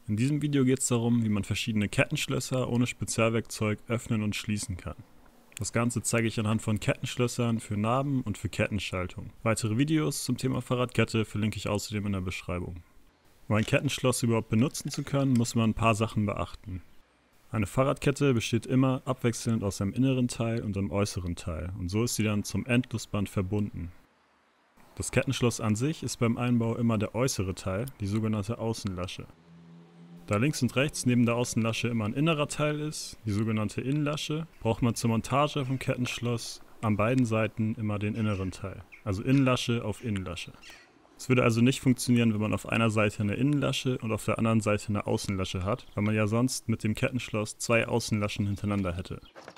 In diesem Video geht es darum, wie man verschiedene Kettenschlösser ohne Spezialwerkzeug öffnen und schließen kann. Das Ganze zeige ich anhand von Kettenschlössern für Narben und für Kettenschaltung. Weitere Videos zum Thema Fahrradkette verlinke ich außerdem in der Beschreibung. Um ein Kettenschloss überhaupt benutzen zu können, muss man ein paar Sachen beachten. Eine Fahrradkette besteht immer abwechselnd aus einem inneren Teil und einem äußeren Teil und so ist sie dann zum Endlosband verbunden. Das Kettenschloss an sich ist beim Einbau immer der äußere Teil, die sogenannte Außenlasche. Da links und rechts neben der Außenlasche immer ein innerer Teil ist, die sogenannte Innenlasche, braucht man zur Montage vom Kettenschloss an beiden Seiten immer den inneren Teil, also Innenlasche auf Innenlasche. Es würde also nicht funktionieren, wenn man auf einer Seite eine Innenlasche und auf der anderen Seite eine Außenlasche hat, weil man ja sonst mit dem Kettenschloss zwei Außenlaschen hintereinander hätte.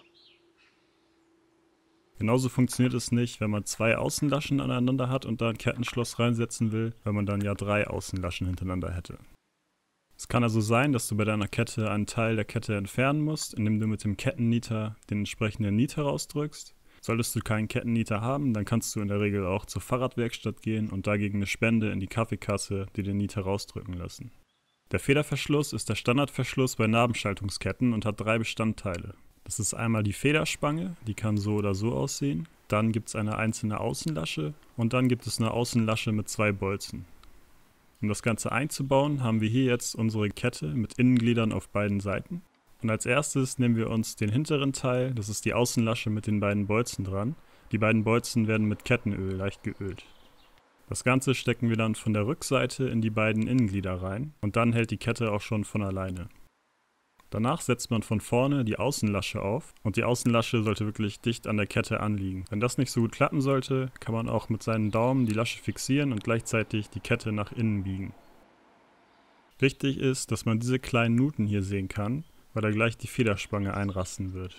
Genauso funktioniert es nicht, wenn man zwei Außenlaschen aneinander hat und da ein Kettenschloss reinsetzen will, weil man dann ja drei Außenlaschen hintereinander hätte. Es kann also sein, dass du bei deiner Kette einen Teil der Kette entfernen musst, indem du mit dem Kettennieter den entsprechenden Nieter rausdrückst. Solltest du keinen Kettennieter haben, dann kannst du in der Regel auch zur Fahrradwerkstatt gehen und dagegen eine Spende in die Kaffeekasse dir den Nieter rausdrücken lassen. Der Federverschluss ist der Standardverschluss bei Nabenschaltungsketten und hat drei Bestandteile. Das ist einmal die Federspange, die kann so oder so aussehen. Dann gibt es eine einzelne Außenlasche und dann gibt es eine Außenlasche mit zwei Bolzen. Um das Ganze einzubauen, haben wir hier jetzt unsere Kette mit Innengliedern auf beiden Seiten. Und als erstes nehmen wir uns den hinteren Teil, das ist die Außenlasche mit den beiden Bolzen dran. Die beiden Bolzen werden mit Kettenöl leicht geölt. Das Ganze stecken wir dann von der Rückseite in die beiden Innenglieder rein und dann hält die Kette auch schon von alleine. Danach setzt man von vorne die Außenlasche auf und die Außenlasche sollte wirklich dicht an der Kette anliegen. Wenn das nicht so gut klappen sollte, kann man auch mit seinen Daumen die Lasche fixieren und gleichzeitig die Kette nach innen biegen. Wichtig ist, dass man diese kleinen Nuten hier sehen kann, weil da gleich die Federspange einrasten wird.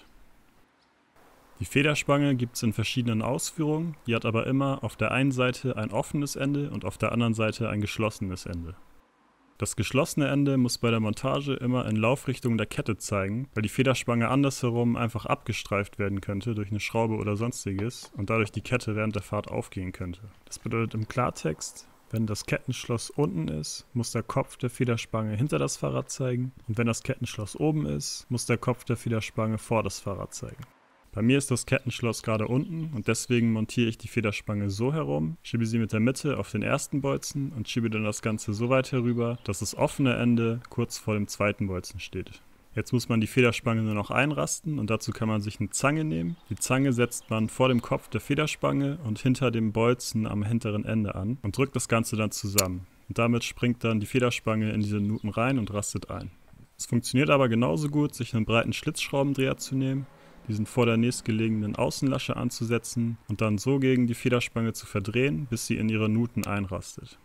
Die Federspange gibt es in verschiedenen Ausführungen, die hat aber immer auf der einen Seite ein offenes Ende und auf der anderen Seite ein geschlossenes Ende. Das geschlossene Ende muss bei der Montage immer in Laufrichtung der Kette zeigen, weil die Federspange andersherum einfach abgestreift werden könnte durch eine Schraube oder sonstiges und dadurch die Kette während der Fahrt aufgehen könnte. Das bedeutet im Klartext, wenn das Kettenschloss unten ist, muss der Kopf der Federspange hinter das Fahrrad zeigen und wenn das Kettenschloss oben ist, muss der Kopf der Federspange vor das Fahrrad zeigen. Bei mir ist das Kettenschloss gerade unten und deswegen montiere ich die Federspange so herum, schiebe sie mit der Mitte auf den ersten Bolzen und schiebe dann das Ganze so weit herüber, dass das offene Ende kurz vor dem zweiten Bolzen steht. Jetzt muss man die Federspange nur noch einrasten und dazu kann man sich eine Zange nehmen. Die Zange setzt man vor dem Kopf der Federspange und hinter dem Bolzen am hinteren Ende an und drückt das Ganze dann zusammen. Und damit springt dann die Federspange in diese Nuten rein und rastet ein. Es funktioniert aber genauso gut, sich einen breiten Schlitzschraubendreher zu nehmen, diesen vor der nächstgelegenen Außenlasche anzusetzen und dann so gegen die Federspange zu verdrehen, bis sie in ihre Nuten einrastet.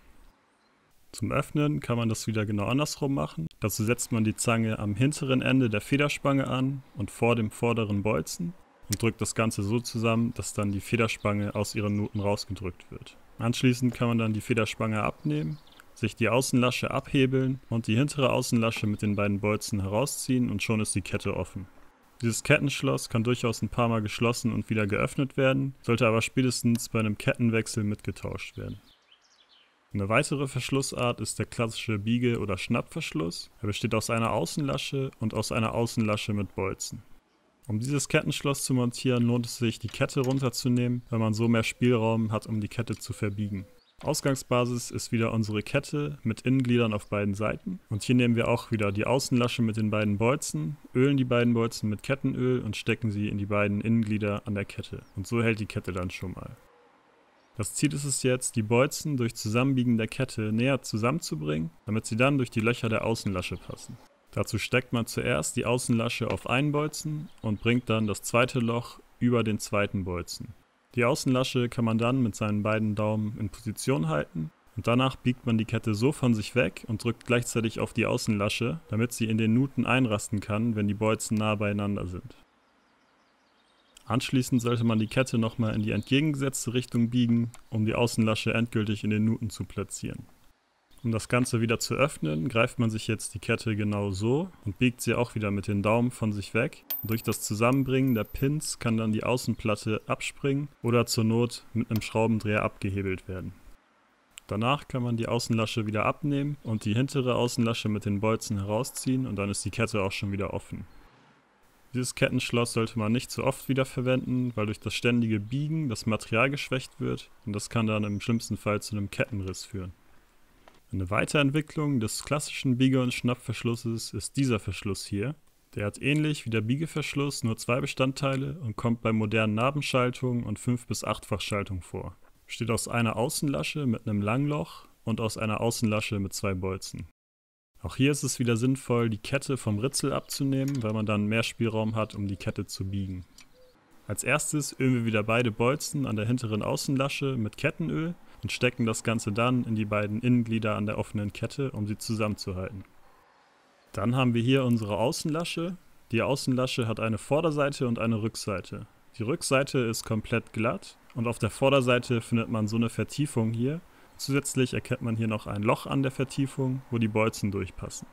Zum Öffnen kann man das wieder genau andersrum machen. Dazu setzt man die Zange am hinteren Ende der Federspange an und vor dem vorderen Bolzen und drückt das Ganze so zusammen, dass dann die Federspange aus ihren Nuten rausgedrückt wird. Anschließend kann man dann die Federspange abnehmen, sich die Außenlasche abhebeln und die hintere Außenlasche mit den beiden Bolzen herausziehen und schon ist die Kette offen. Dieses Kettenschloss kann durchaus ein paar Mal geschlossen und wieder geöffnet werden, sollte aber spätestens bei einem Kettenwechsel mitgetauscht werden. Eine weitere Verschlussart ist der klassische Biege- oder Schnappverschluss. Er besteht aus einer Außenlasche und aus einer Außenlasche mit Bolzen. Um dieses Kettenschloss zu montieren, lohnt es sich, die Kette runterzunehmen, weil man so mehr Spielraum hat, um die Kette zu verbiegen. Ausgangsbasis ist wieder unsere Kette mit Innengliedern auf beiden Seiten und hier nehmen wir auch wieder die Außenlasche mit den beiden Bolzen, ölen die beiden Bolzen mit Kettenöl und stecken sie in die beiden Innenglieder an der Kette und so hält die Kette dann schon mal. Das Ziel ist es jetzt, die Bolzen durch Zusammenbiegen der Kette näher zusammenzubringen, damit sie dann durch die Löcher der Außenlasche passen. Dazu steckt man zuerst die Außenlasche auf einen Bolzen und bringt dann das zweite Loch über den zweiten Bolzen. Die Außenlasche kann man dann mit seinen beiden Daumen in Position halten und danach biegt man die Kette so von sich weg und drückt gleichzeitig auf die Außenlasche, damit sie in den Nuten einrasten kann, wenn die Bolzen nah beieinander sind. Anschließend sollte man die Kette nochmal in die entgegengesetzte Richtung biegen, um die Außenlasche endgültig in den Nuten zu platzieren. Um das Ganze wieder zu öffnen, greift man sich jetzt die Kette genau so und biegt sie auch wieder mit den Daumen von sich weg. Durch das Zusammenbringen der Pins kann dann die Außenplatte abspringen oder zur Not mit einem Schraubendreher abgehebelt werden. Danach kann man die Außenlasche wieder abnehmen und die hintere Außenlasche mit den Bolzen herausziehen und dann ist die Kette auch schon wieder offen. Dieses Kettenschloss sollte man nicht zu oft wiederverwenden, weil durch das ständige Biegen das Material geschwächt wird und das kann dann im schlimmsten Fall zu einem Kettenriss führen. Eine Weiterentwicklung des klassischen Biege- und Schnappverschlusses ist dieser Verschluss hier. Der hat ähnlich wie der Biegeverschluss nur 2 Bestandteile und kommt bei modernen Nabenschaltungen und 5- bis 8-fach-Schaltung vor. Besteht aus einer Außenlasche mit einem Langloch und aus einer Außenlasche mit 2 Bolzen. Auch hier ist es wieder sinnvoll, die Kette vom Ritzel abzunehmen, weil man dann mehr Spielraum hat, um die Kette zu biegen. Als erstes ölen wir wieder beide Bolzen an der hinteren Außenlasche mit Kettenöl und stecken das Ganze dann in die beiden Innenglieder an der offenen Kette, um sie zusammenzuhalten. Dann haben wir hier unsere Außenlasche. Die Außenlasche hat eine Vorderseite und eine Rückseite. Die Rückseite ist komplett glatt und auf der Vorderseite findet man so eine Vertiefung hier. Zusätzlich erkennt man hier noch ein Loch an der Vertiefung, wo die Bolzen durchpassen.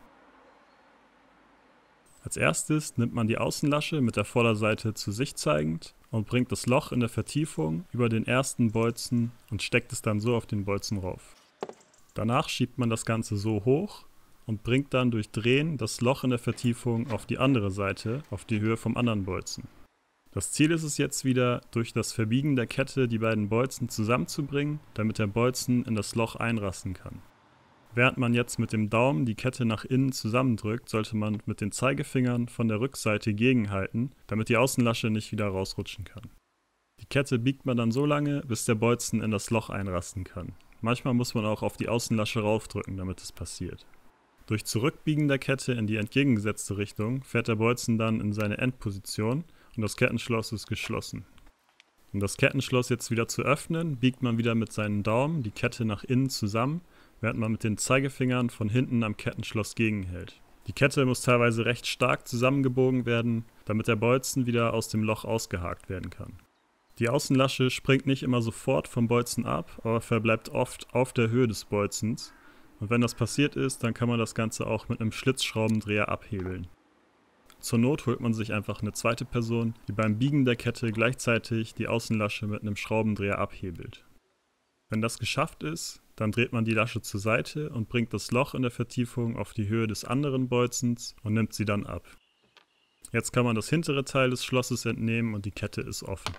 Als erstes nimmt man die Außenlasche mit der Vorderseite zu sich zeigend und bringt das Loch in der Vertiefung über den ersten Bolzen und steckt es dann so auf den Bolzen rauf. Danach schiebt man das Ganze so hoch und bringt dann durch Drehen das Loch in der Vertiefung auf die andere Seite, auf die Höhe vom anderen Bolzen. Das Ziel ist es jetzt wieder, durch das Verbiegen der Kette die beiden Bolzen zusammenzubringen, damit der Bolzen in das Loch einrasten kann. Während man jetzt mit dem Daumen die Kette nach innen zusammendrückt, sollte man mit den Zeigefingern von der Rückseite gegenhalten, damit die Außenlasche nicht wieder rausrutschen kann. Die Kette biegt man dann so lange, bis der Bolzen in das Loch einrasten kann. Manchmal muss man auch auf die Außenlasche raufdrücken, damit es passiert. Durch Zurückbiegen der Kette in die entgegengesetzte Richtung fährt der Bolzen dann in seine Endposition und das Kettenschloss ist geschlossen. Um das Kettenschloss jetzt wieder zu öffnen, biegt man wieder mit seinen Daumen die Kette nach innen zusammen, während man mit den Zeigefingern von hinten am Kettenschloss gegenhält. Die Kette muss teilweise recht stark zusammengebogen werden, damit der Bolzen wieder aus dem Loch ausgehakt werden kann. Die Außenlasche springt nicht immer sofort vom Bolzen ab, aber verbleibt oft auf der Höhe des Bolzens. Und wenn das passiert ist, dann kann man das Ganze auch mit einem Schlitzschraubendreher abhebeln. Zur Not holt man sich einfach eine zweite Person, die beim Biegen der Kette gleichzeitig die Außenlasche mit einem Schraubendreher abhebelt. Wenn das geschafft ist, dann dreht man die Lasche zur Seite und bringt das Loch in der Vertiefung auf die Höhe des anderen Bolzens und nimmt sie dann ab. Jetzt kann man das hintere Teil des Schlosses entnehmen und die Kette ist offen.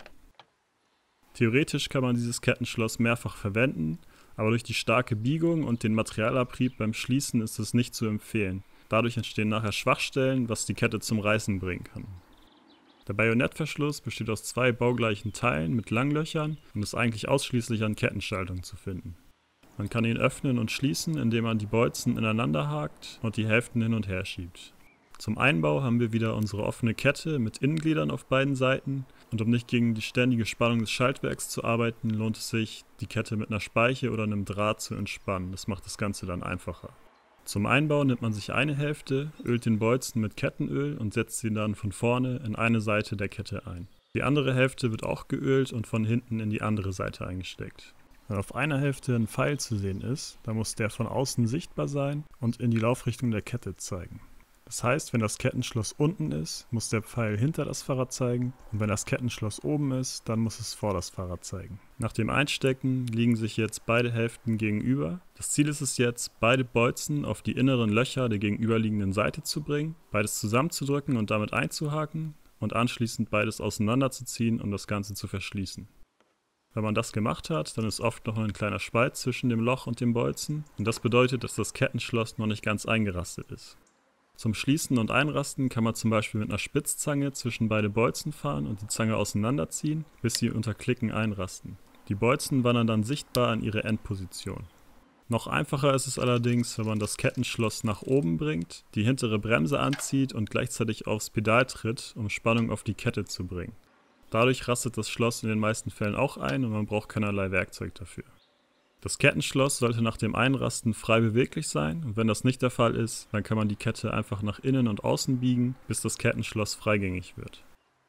Theoretisch kann man dieses Kettenschloss mehrfach verwenden, aber durch die starke Biegung und den Materialabrieb beim Schließen ist es nicht zu empfehlen. Dadurch entstehen nachher Schwachstellen, was die Kette zum Reißen bringen kann. Der Bajonettverschluss besteht aus 2 baugleichen Teilen mit Langlöchern und ist eigentlich ausschließlich an Kettenschaltung zu finden. Man kann ihn öffnen und schließen, indem man die Bolzen ineinander hakt und die Hälften hin und her schiebt. Zum Einbau haben wir wieder unsere offene Kette mit Innengliedern auf beiden Seiten und um nicht gegen die ständige Spannung des Schaltwerks zu arbeiten, lohnt es sich, die Kette mit einer Speiche oder einem Draht zu entspannen. Das macht das Ganze dann einfacher. Zum Einbau nimmt man sich eine Hälfte, ölt den Bolzen mit Kettenöl und setzt ihn dann von vorne in eine Seite der Kette ein. Die andere Hälfte wird auch geölt und von hinten in die andere Seite eingesteckt. Wenn auf einer Hälfte ein Pfeil zu sehen ist, dann muss der von außen sichtbar sein und in die Laufrichtung der Kette zeigen. Das heißt, wenn das Kettenschloss unten ist, muss der Pfeil hinter das Fahrrad zeigen und wenn das Kettenschloss oben ist, dann muss es vor das Fahrrad zeigen. Nach dem Einstecken liegen sich jetzt beide Hälften gegenüber. Das Ziel ist es jetzt, beide Bolzen auf die inneren Löcher der gegenüberliegenden Seite zu bringen, beides zusammenzudrücken und damit einzuhaken und anschließend beides auseinanderzuziehen, um das Ganze zu verschließen. Wenn man das gemacht hat, dann ist oft noch ein kleiner Spalt zwischen dem Loch und dem Bolzen und das bedeutet, dass das Kettenschloss noch nicht ganz eingerastet ist. Zum Schließen und Einrasten kann man zum Beispiel mit einer Spitzzange zwischen beide Bolzen fahren und die Zange auseinanderziehen, bis sie unter Klicken einrasten. Die Bolzen wandern dann sichtbar an ihre Endposition. Noch einfacher ist es allerdings, wenn man das Kettenschloss nach oben bringt, die hintere Bremse anzieht und gleichzeitig aufs Pedal tritt, um Spannung auf die Kette zu bringen. Dadurch rastet das Schloss in den meisten Fällen auch ein und man braucht keinerlei Werkzeug dafür. Das Kettenschloss sollte nach dem Einrasten frei beweglich sein und wenn das nicht der Fall ist, dann kann man die Kette einfach nach innen und außen biegen, bis das Kettenschloss freigängig wird.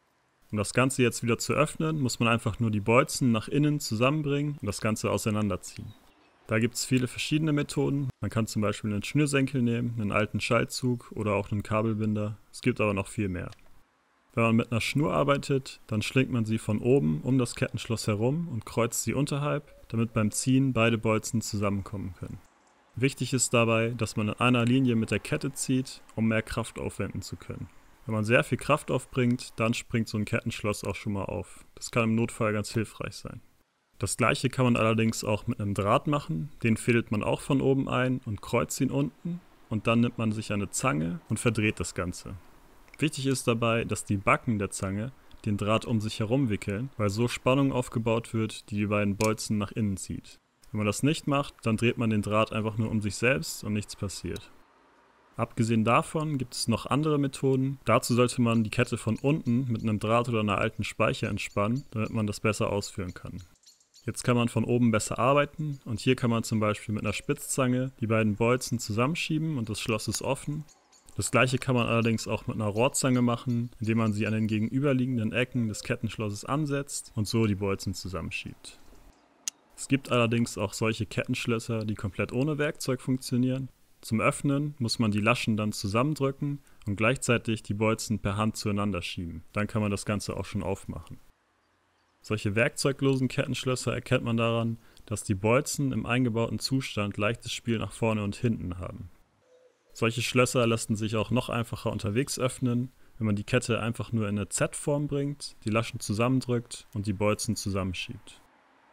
Um das Ganze jetzt wieder zu öffnen, muss man einfach nur die Bolzen nach innen zusammenbringen und das Ganze auseinanderziehen. Da gibt es viele verschiedene Methoden. Man kann zum Beispiel einen Schnürsenkel nehmen, einen alten Schaltzug oder auch einen Kabelbinder. Es gibt aber noch viel mehr. Wenn man mit einer Schnur arbeitet, dann schlingt man sie von oben um das Kettenschloss herum und kreuzt sie unterhalb, damit beim Ziehen beide Bolzen zusammenkommen können. Wichtig ist dabei, dass man in einer Linie mit der Kette zieht, um mehr Kraft aufwenden zu können. Wenn man sehr viel Kraft aufbringt, dann springt so ein Kettenschloss auch schon mal auf. Das kann im Notfall ganz hilfreich sein. Das gleiche kann man allerdings auch mit einem Draht machen. Den fädelt man auch von oben ein und kreuzt ihn unten und dann nimmt man sich eine Zange und verdreht das Ganze. Wichtig ist dabei, dass die Backen der Zange den Draht um sich herum wickeln, weil so Spannung aufgebaut wird, die die beiden Bolzen nach innen zieht. Wenn man das nicht macht, dann dreht man den Draht einfach nur um sich selbst und nichts passiert. Abgesehen davon gibt es noch andere Methoden. Dazu sollte man die Kette von unten mit einem Draht oder einer alten Speiche entspannen, damit man das besser ausführen kann. Jetzt kann man von oben besser arbeiten und hier kann man zum Beispiel mit einer Spitzzange die beiden Bolzen zusammenschieben und das Schloss ist offen. Das gleiche kann man allerdings auch mit einer Rohrzange machen, indem man sie an den gegenüberliegenden Ecken des Kettenschlosses ansetzt und so die Bolzen zusammenschiebt. Es gibt allerdings auch solche Kettenschlösser, die komplett ohne Werkzeug funktionieren. Zum Öffnen muss man die Laschen dann zusammendrücken und gleichzeitig die Bolzen per Hand zueinander schieben. Dann kann man das Ganze auch schon aufmachen. Solche werkzeuglosen Kettenschlösser erkennt man daran, dass die Bolzen im eingebauten Zustand leichtes Spiel nach vorne und hinten haben. Solche Schlösser lassen sich auch noch einfacher unterwegs öffnen, wenn man die Kette einfach nur in eine Z-Form bringt, die Laschen zusammendrückt und die Bolzen zusammenschiebt.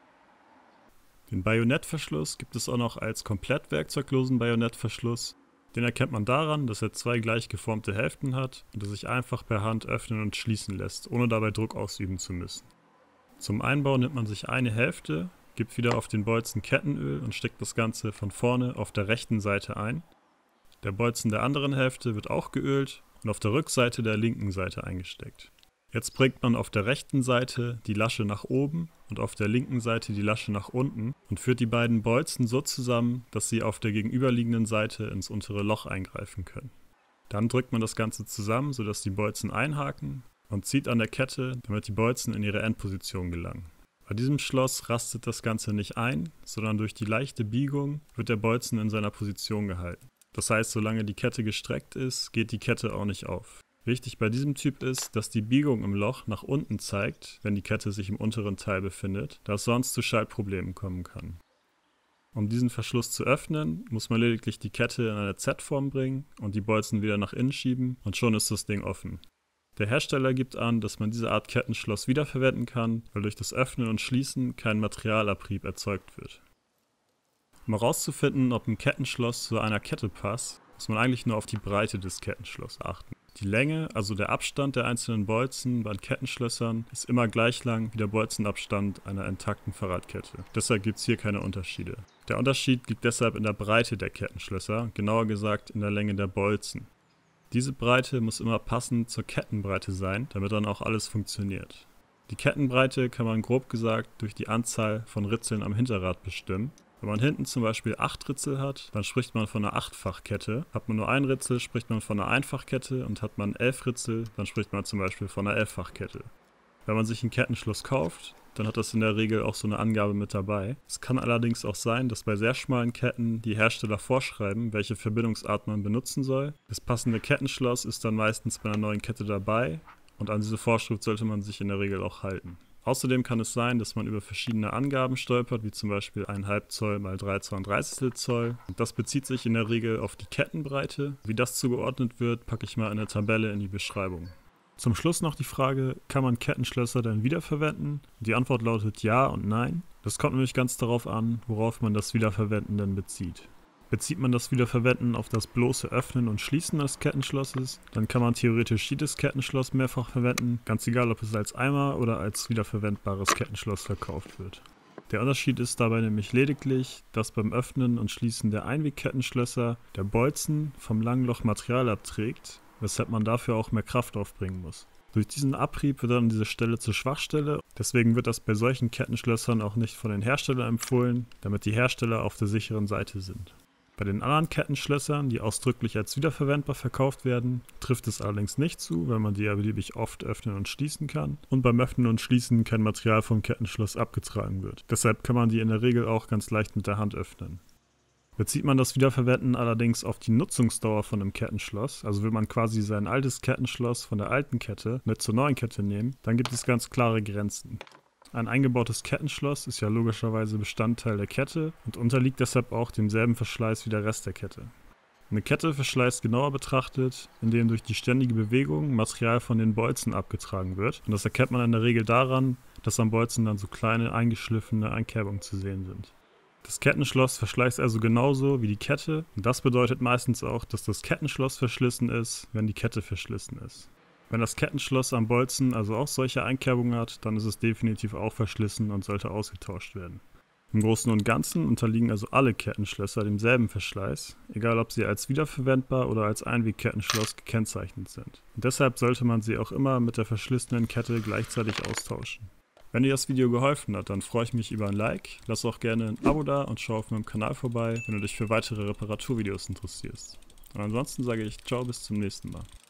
Den Bajonettverschluss gibt es auch noch als komplett werkzeuglosen Bajonettverschluss. Den erkennt man daran, dass er zwei gleich geformte Hälften hat und er sich einfach per Hand öffnen und schließen lässt, ohne dabei Druck ausüben zu müssen. Zum Einbau nimmt man sich eine Hälfte, gibt wieder auf den Bolzen Kettenöl und steckt das Ganze von vorne auf der rechten Seite ein. Der Bolzen der anderen Hälfte wird auch geölt und auf der Rückseite der linken Seite eingesteckt. Jetzt bringt man auf der rechten Seite die Lasche nach oben und auf der linken Seite die Lasche nach unten und führt die beiden Bolzen so zusammen, dass sie auf der gegenüberliegenden Seite ins untere Loch eingreifen können. Dann drückt man das Ganze zusammen, sodass die Bolzen einhaken und zieht an der Kette, damit die Bolzen in ihre Endposition gelangen. Bei diesem Schloss rastet das Ganze nicht ein, sondern durch die leichte Biegung wird der Bolzen in seiner Position gehalten. Das heißt, solange die Kette gestreckt ist, geht die Kette auch nicht auf. Wichtig bei diesem Typ ist, dass die Biegung im Loch nach unten zeigt, wenn die Kette sich im unteren Teil befindet, da es sonst zu Schaltproblemen kommen kann. Um diesen Verschluss zu öffnen, muss man lediglich die Kette in eine Z-Form bringen und die Bolzen wieder nach innen schieben und schon ist das Ding offen. Der Hersteller gibt an, dass man diese Art Kettenschloss wiederverwenden kann, weil durch das Öffnen und Schließen kein Materialabrieb erzeugt wird. Um herauszufinden, ob ein Kettenschloss zu einer Kette passt, muss man eigentlich nur auf die Breite des Kettenschlosses achten. Die Länge, also der Abstand der einzelnen Bolzen bei Kettenschlössern, ist immer gleich lang wie der Bolzenabstand einer intakten Fahrradkette. Deshalb gibt es hier keine Unterschiede. Der Unterschied liegt deshalb in der Breite der Kettenschlösser, genauer gesagt in der Länge der Bolzen. Diese Breite muss immer passend zur Kettenbreite sein, damit dann auch alles funktioniert. Die Kettenbreite kann man grob gesagt durch die Anzahl von Ritzeln am Hinterrad bestimmen. Wenn man hinten zum Beispiel 8 Ritzel hat, dann spricht man von einer 8-fach-Kette. Hat man nur ein Ritzel, spricht man von einer Einfachkette und hat man 11 Ritzel, dann spricht man zum Beispiel von einer 11-fach-Kette. Wenn man sich ein Kettenschloss kauft, dann hat das in der Regel auch so eine Angabe mit dabei. Es kann allerdings auch sein, dass bei sehr schmalen Ketten die Hersteller vorschreiben, welche Verbindungsart man benutzen soll. Das passende Kettenschloss ist dann meistens bei einer neuen Kette dabei und an diese Vorschrift sollte man sich in der Regel auch halten. Außerdem kann es sein, dass man über verschiedene Angaben stolpert, wie zum Beispiel 1,5 Zoll mal 3,32 Zoll. Und das bezieht sich in der Regel auf die Kettenbreite. Wie das zugeordnet wird, packe ich mal eine Tabelle in die Beschreibung. Zum Schluss noch die Frage, kann man Kettenschlösser denn wiederverwenden? Die Antwort lautet ja und nein. Das kommt nämlich ganz darauf an, worauf man das Wiederverwenden denn bezieht. Bezieht man das Wiederverwenden auf das bloße Öffnen und Schließen des Kettenschlosses, dann kann man theoretisch jedes Kettenschloss mehrfach verwenden, ganz egal ob es als Eimer oder als wiederverwendbares Kettenschloss verkauft wird. Der Unterschied ist dabei nämlich lediglich, dass beim Öffnen und Schließen der Einwegkettenschlösser der Bolzen vom Langloch Material abträgt, weshalb man dafür auch mehr Kraft aufbringen muss. Durch diesen Abrieb wird dann diese Stelle zur Schwachstelle, deswegen wird das bei solchen Kettenschlössern auch nicht von den Herstellern empfohlen, damit die Hersteller auf der sicheren Seite sind. Bei den anderen Kettenschlössern, die ausdrücklich als wiederverwendbar verkauft werden, trifft es allerdings nicht zu, weil man die ja beliebig oft öffnen und schließen kann und beim Öffnen und Schließen kein Material vom Kettenschloss abgetragen wird. Deshalb kann man die in der Regel auch ganz leicht mit der Hand öffnen. Bezieht man das Wiederverwenden allerdings auf die Nutzungsdauer von einem Kettenschloss, also will man quasi sein altes Kettenschloss von der alten Kette mit zur neuen Kette nehmen, dann gibt es ganz klare Grenzen. Ein eingebautes Kettenschloss ist ja logischerweise Bestandteil der Kette und unterliegt deshalb auch demselben Verschleiß wie der Rest der Kette. Eine Kette verschleißt genauer betrachtet, indem durch die ständige Bewegung Material von den Bolzen abgetragen wird. Und das erkennt man in der Regel daran, dass am Bolzen dann so kleine eingeschliffene Einkerbungen zu sehen sind. Das Kettenschloss verschleißt also genauso wie die Kette und das bedeutet meistens auch, dass das Kettenschloss verschlissen ist, wenn die Kette verschlissen ist. Wenn das Kettenschloss am Bolzen also auch solche Einkerbungen hat, dann ist es definitiv auch verschlissen und sollte ausgetauscht werden. Im Großen und Ganzen unterliegen also alle Kettenschlösser demselben Verschleiß, egal ob sie als wiederverwendbar oder als Einwegkettenschloss gekennzeichnet sind. Und deshalb sollte man sie auch immer mit der verschlissenen Kette gleichzeitig austauschen. Wenn dir das Video geholfen hat, dann freue ich mich über ein Like, lass auch gerne ein Abo da und schau auf meinem Kanal vorbei, wenn du dich für weitere Reparaturvideos interessierst. Und ansonsten sage ich ciao, bis zum nächsten Mal.